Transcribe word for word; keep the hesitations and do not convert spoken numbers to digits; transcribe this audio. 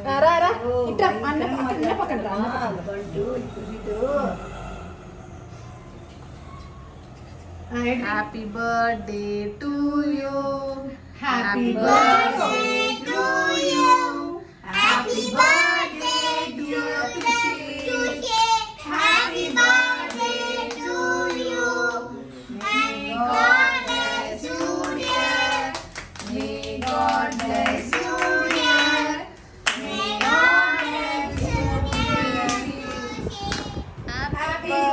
రా రా ఇట్లా అన్న పక్కన పక్కన రా happy birthday to you happy birthday to you happy birthday dear Tushit happy birthday to you may God bless you dear may God bless you dear may God bless you dear happy